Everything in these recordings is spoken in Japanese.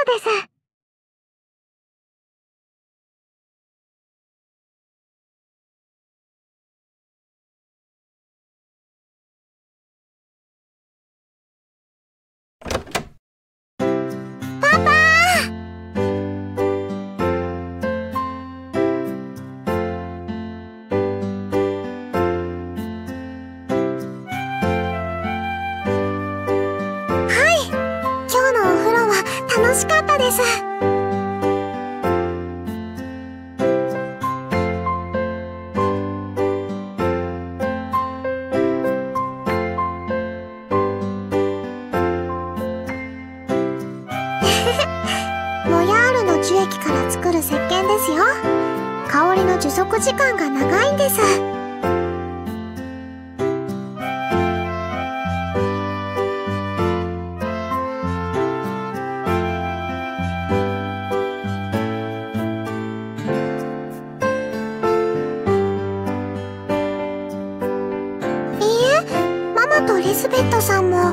です。楽しかったです。モヤールの樹液から作る石鹸ですよ。香りの持続時間が長いんです。リスベットさんも。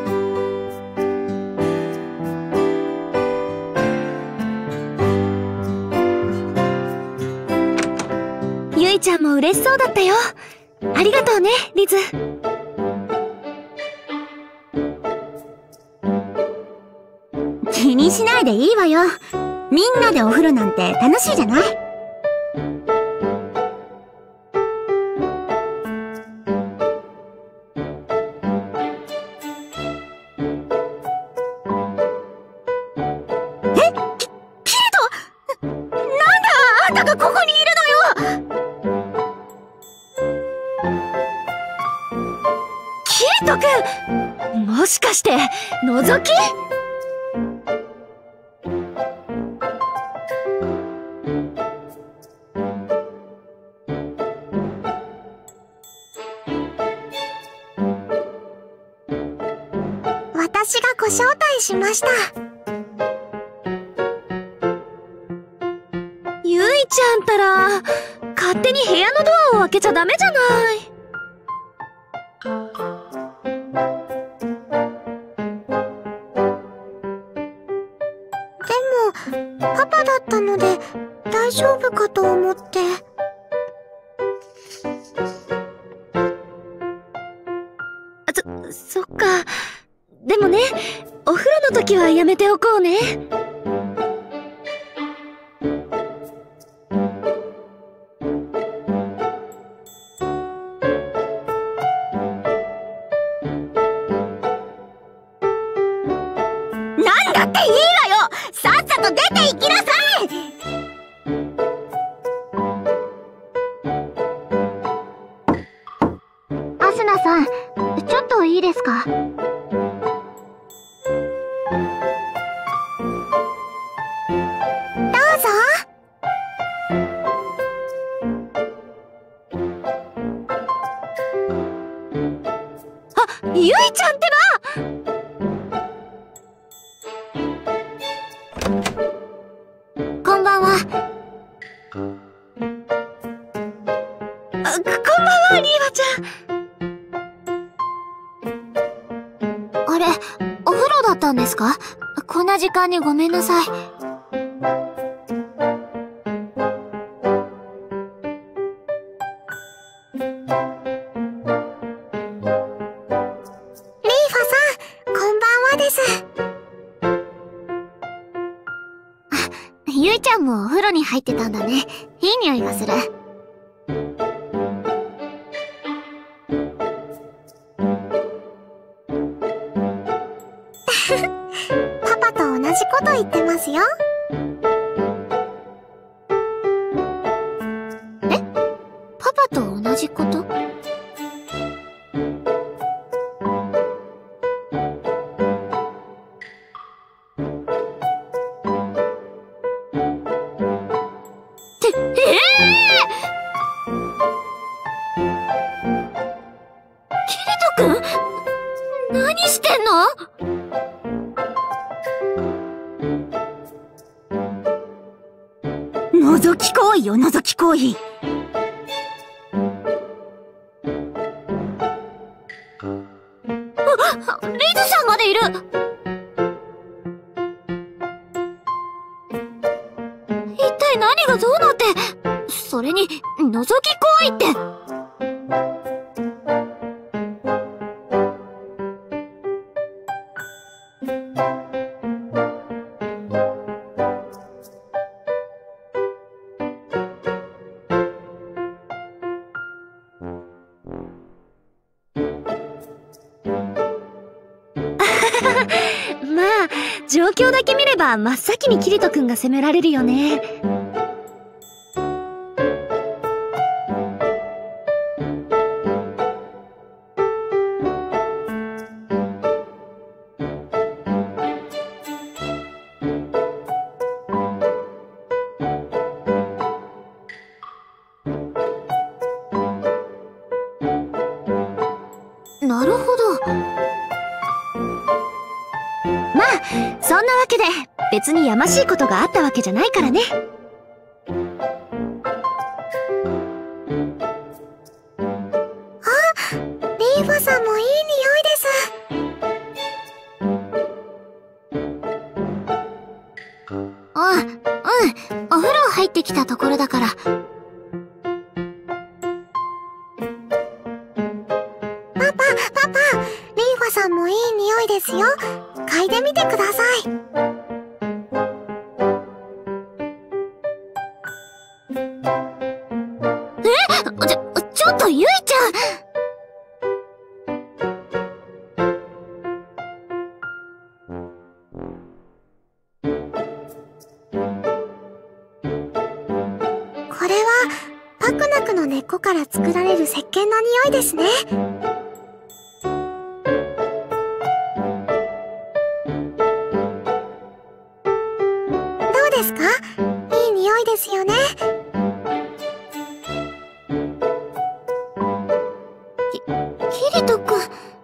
ゆいちゃんも嬉しそうだったよ。ありがとうね、リズ。気にしないでいいわよ。みんなでお風呂なんて楽しいじゃない。ここにいるのよ。キリト君、もしかして覗き？私がご招待しました。ゆいちゃんたら、勝手に部屋のドアを開けちゃダメじゃない。でも、パパだったので、大丈夫かと思って。そっか。でもね、お風呂の時はやめておこうね。なんだっていいわよ！さっさと出て行きなさい！アスナさん、ちょっといいですか？ゆいちゃんってば！こんばんは。こんばんは、リーワちゃん。あれ、お風呂だったんですか？こんな時間にごめんなさい。ゆいちゃんもお風呂に入ってたんだね。いい匂いがする。パパと同じこと言ってますよ。え？パパと同じこと？何してんの？覗き行為よ、覗き行為。リズさんまでいる。 覗き怖いって。まあ、状況だけ見れば真っ先にキリト君が責められるよね。なるほど。まあ、そんなわけで別にやましいことがあったわけじゃないからね。 あ、リーファさんもいい匂いです。 お風呂入ってきたところだから。 パパ、リーファさんもいい匂いですよ。嗅いでみてください。 ちょっとゆいちゃん。 これはパクナクの根っこから作られる石鹸の匂いですね。どうですか？いい匂いですよね。 キリト君。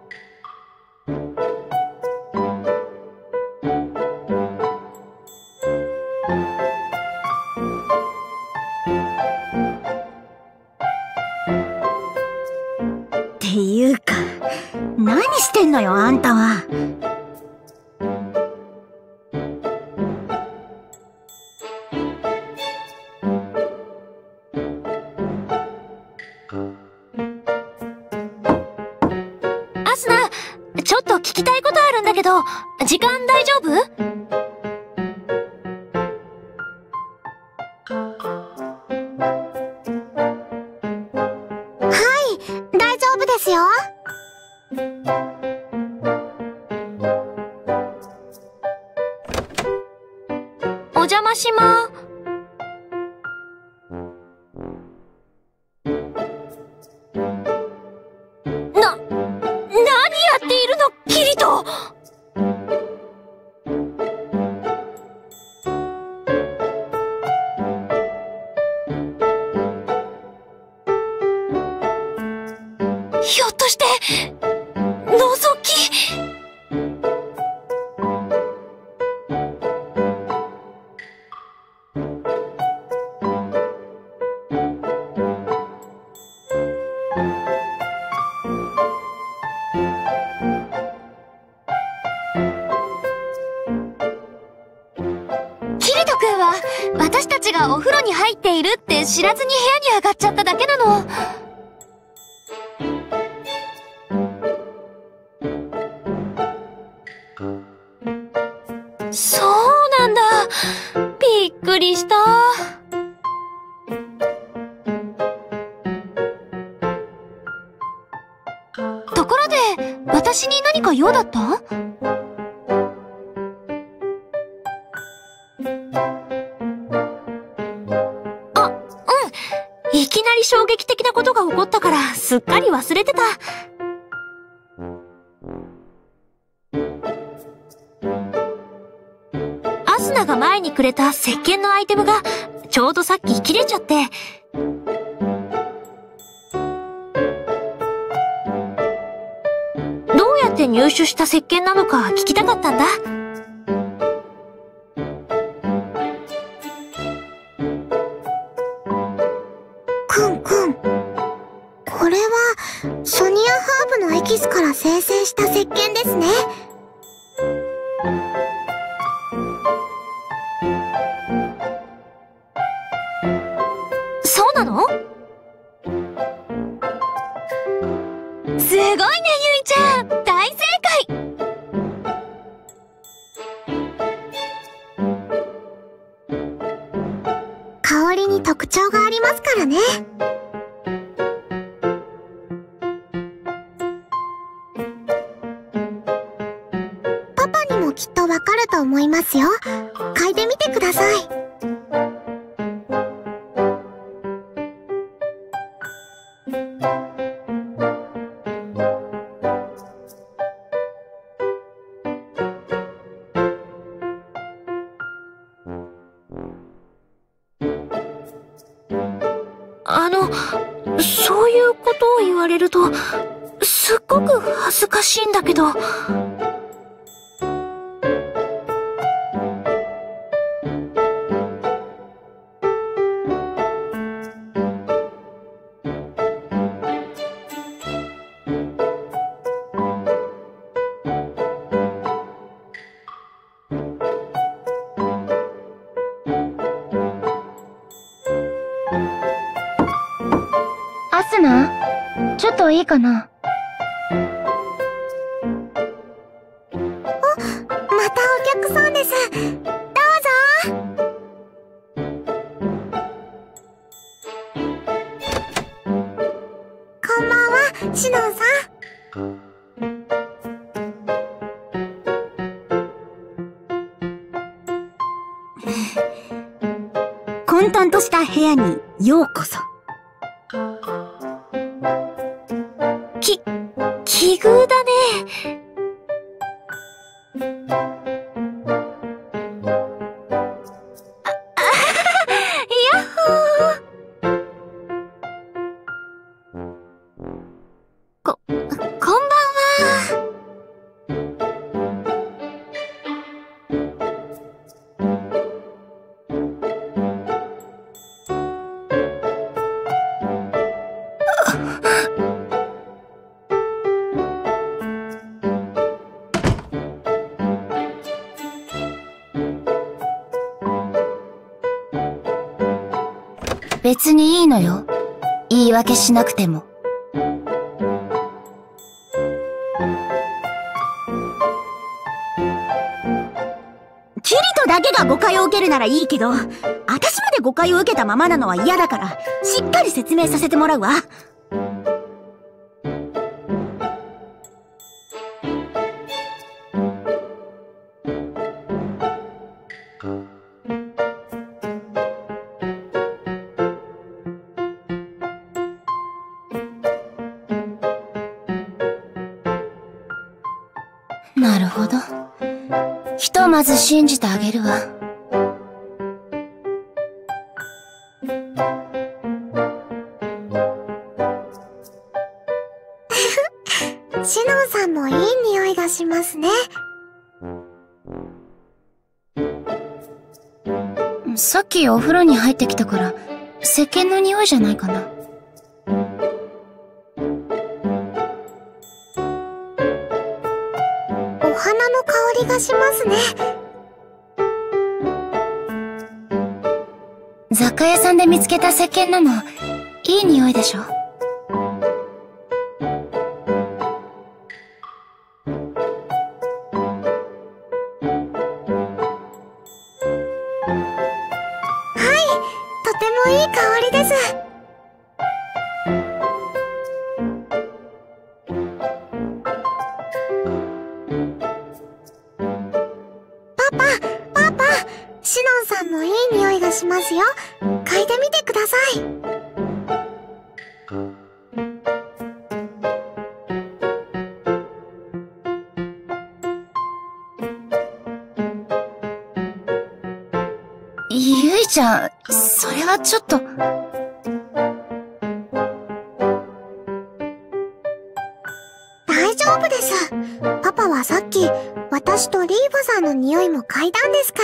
っていうか、何してんのよ、あんたは。 アスナ、ちょっと聞きたいことあるんだけど、時間大丈夫？ はい、大丈夫ですよ。 お邪魔しまー。何やっているの、キリト！ひょっとして、覗き？キリト君は、私たちがお風呂に入っているって知らずに部屋に上がっちゃっただけなの。そうなんだ。びっくりした。ところで、私に何か用だった？いきなり衝撃的なことが起こったから、すっかり忘れてた。アスナが前にくれた石鹸のアイテムが、ちょうどさっき切れちゃって。どうやって入手した石鹸なのか聞きたかったんだ。 これはソニアハーブのエキスから生成した石鹸ですね。 そうなの？ ごいね、ゆいちゃん。大正解。 香りに特徴がありますからね。パパにもきっとわかると思いますよ。嗅いでみてください。 そういうことを言われると、すっごく恥ずかしいんだけど。 アスナ、ちょっといいかな？ またお客さんです。どうぞ。こんばんは、シノンさん。 混沌とした部屋にようこそ。 奇遇だね。ヤッホー。こんばんは。別にいいのよ。言い訳しなくても。 キリトだけが誤解を受けるならいいけど、私まで誤解を受けたままなのは嫌だから、しっかり説明させてもらうわ。 なるほど。ひとまず信じてあげるわ。 シノンさんもいい匂いがしますね。 さっきお風呂に入ってきたから、石鹸の匂いじゃないかな。 お花の香りがしますね。 雑貨屋さんで見つけた石鹸なの。いい匂いでしょ？ とてもいい香りです。パパ、シノンさんもいい匂いがしますよ。嗅いでみてください。 ゆいちゃん、それはちょっと。 大丈夫です。パパはさっき、私とリーブさんの匂いも嗅いだんですから。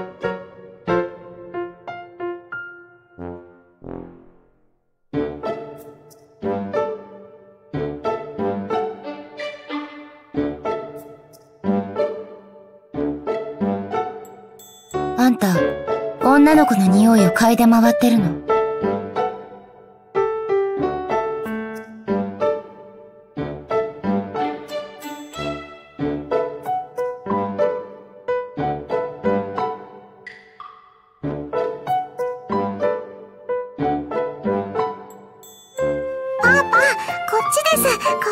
あんた、女の子の匂いを嗅いで回ってるの？ こっちです、こっ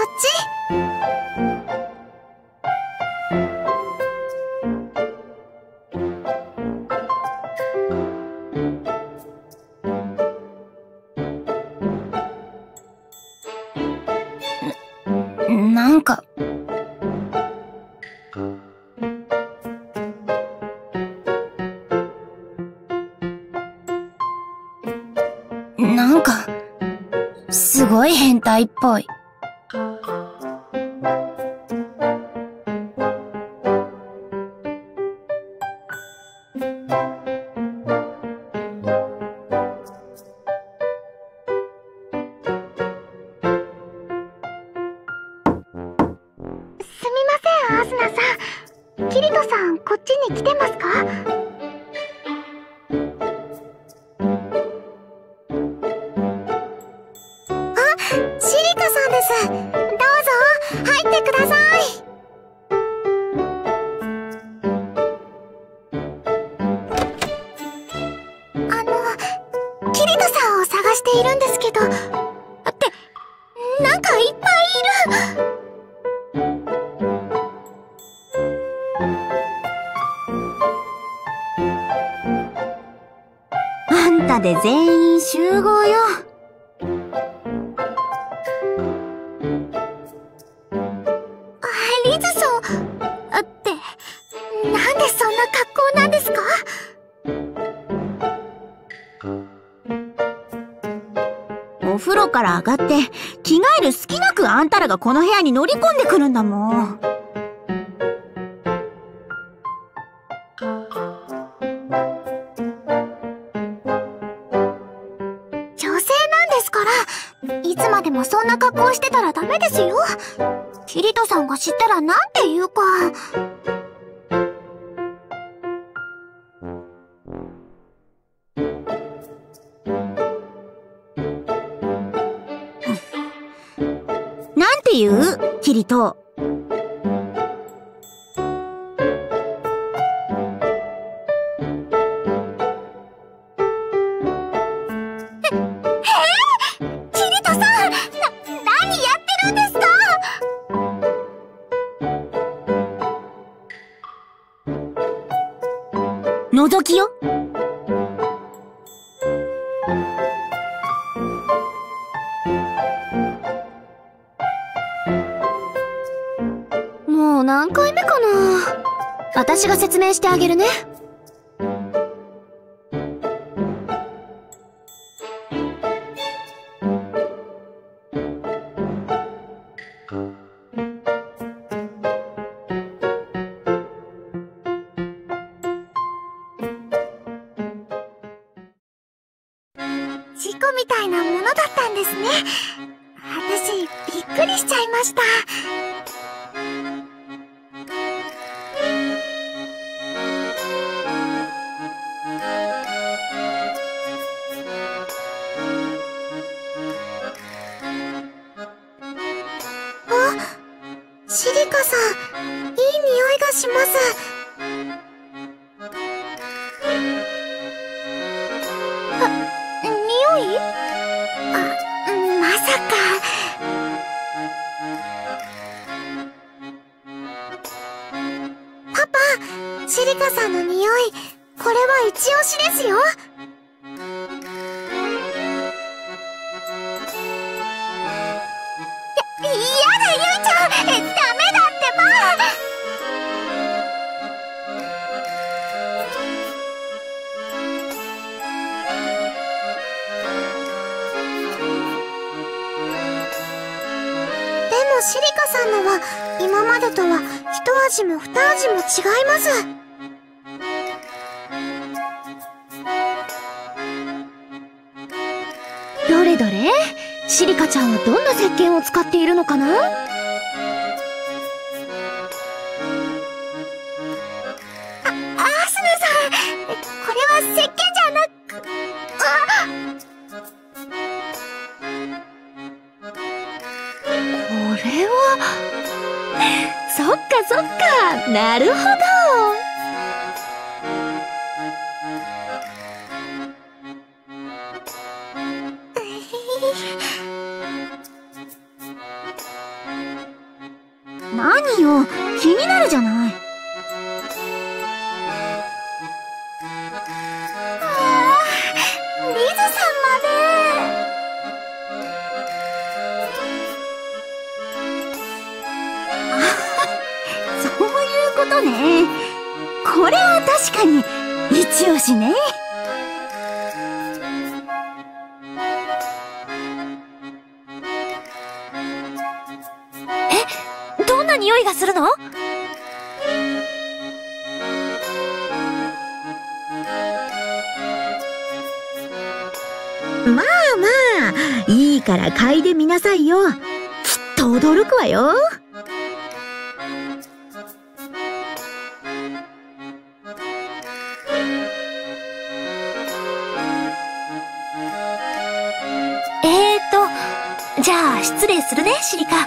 ち。なんか、すごい変態っぽい。 アスナさん、キリトさん、こっちに来てますか？あ、シリカさんです。どうぞ、入ってください。キリトさんを探しているんですけど。って、なんかいっぱいいる。 あんたで全員集合よ。 リズさん、って、なんでそんな格好なんですか？ お風呂から上がって着替える隙なくあんたらがこの部屋に乗り込んでくるんだもん。 女性なんですから、いつまでもそんな格好してたらダメですよ。キリトさんが知ったらなんて言うか。 なんて言う？キリト。 キリトさん、何やってるんですか？ 覗きよ。 もう何回目かな。私が説明してあげるね。 事故みたいなものだったんですね。私、びっくりしちゃいました。シリカさん、いい匂いがします。匂い？まさか。パパ、シリカさんの匂い、これは一押しですよ。やだ、ゆいちゃん、ダメだってば。でもシリカさんのは今までとは一味も二味も違います。 どれどれ、シリカちゃんはどんな石鹸を使っているのかな？ アスナさん、これは石鹸じゃなく、 これは、そっかそっか、なるほど。 気になるじゃない。 リズさんまで。 そういうことね。これは確かに一押しね。 どんな匂いがするの？ まあまあ、いいから嗅いでみなさいよ。きっと驚くわよ。 じゃあ失礼するね、シリカ。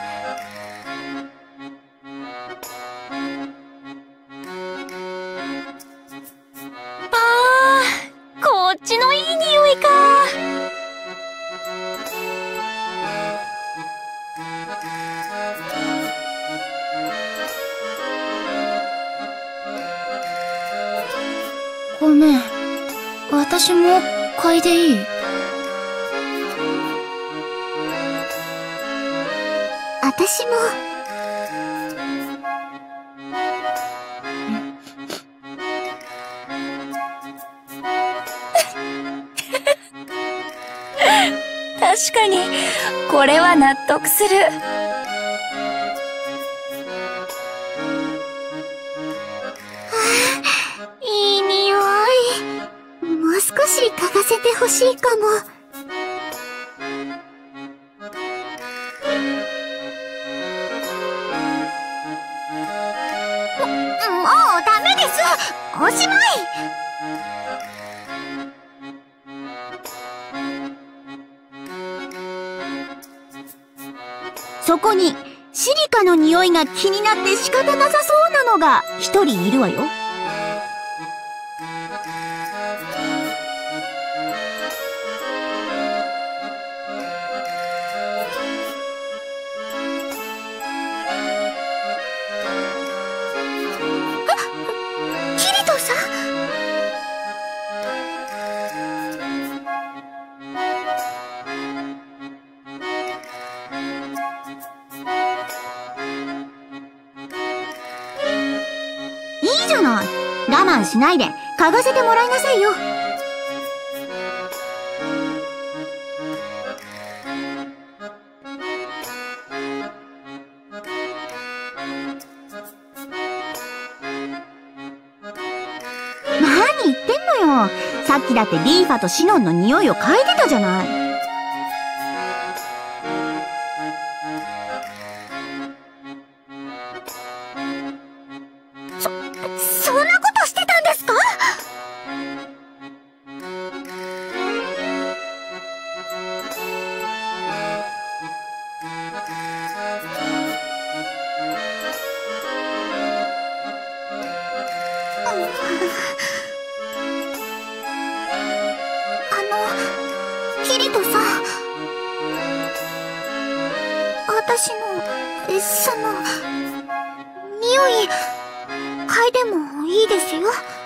こっちのいい匂いか。 ごめん。私も嗅いでいい？ 私も。 確かに、これは納得する。 いい匂い。もう少し嗅がせてほしいかも。もうダメです。おしまい。 そこにシリカの匂いが気になって仕方なさそうなのが一人いるわよ。 キリトさん。 いいじゃない。我慢しないで嗅がせてもらいなさいよ。何言ってんのよ。さっきだってリーファとシノンの匂いを嗅いでたじゃない。 そんなことしてたんですか？キリトさん。私の、匂い、嗅いでもいいですよ。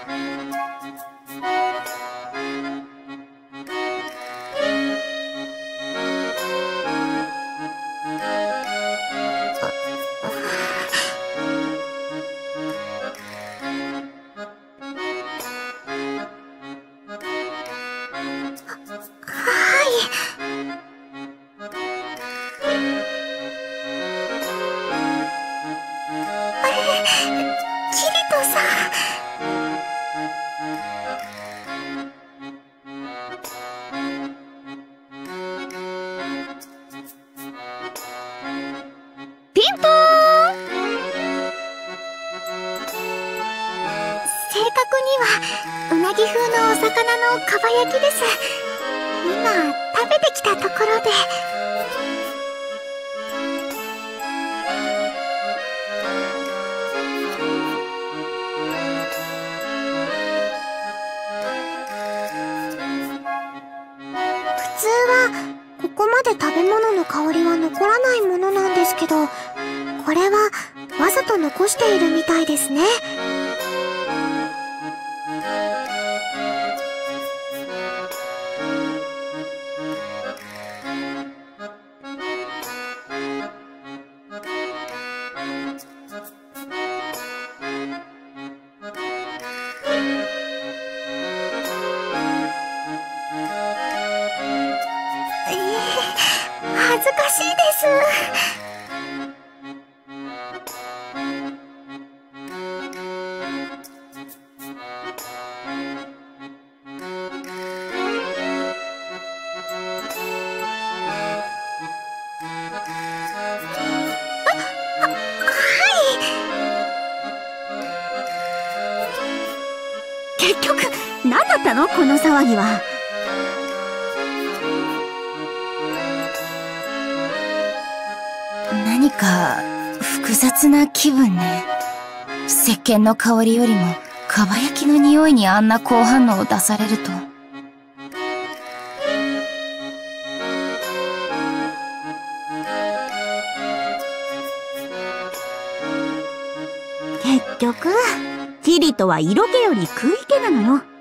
キリトさん。ピンポーン。正確にはうなぎ風のお魚のかば焼きです。今食べてきたところで。普通はここまで食べ物の香りは残らないものなんですけど、これはわざと残しているみたいですね。恥ずかしいです。 結局、何だったのこの騒ぎは。 何か複雑な気分ね。石鹸の香りよりもかば焼きの匂いにあんな好反応を出されると。 結局、キリトは色気より食い気なのよ。